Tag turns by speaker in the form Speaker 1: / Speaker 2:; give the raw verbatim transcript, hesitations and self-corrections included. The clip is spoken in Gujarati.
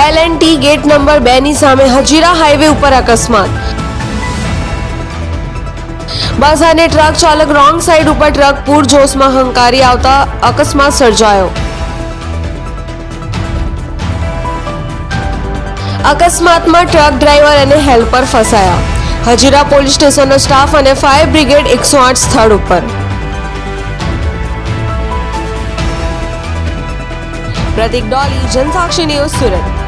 Speaker 1: L and T gate number બે ની સામે હજીરા હાઈવે ઉપર અકસ્માત। બસ અને ટ્રક ચાલક રોંગ સાઈડ ઉપર ટ્રક પૂરજોશમાં હંકારી આવતા અકસ્માત સર્જાયો। અકસ્માતમાં ટ્રક ડ્રાઈવર અને હેલ્પર ફસાયા। હજીરા પોલીસ સ્ટેશનનો સ્ટાફ અને ફાયર બ્રિગેડ એકસો આઠ સ્થળ ઉપર। પ્રતિક ડોલી, જનસાક્ષી ન્યૂઝ, સુરત।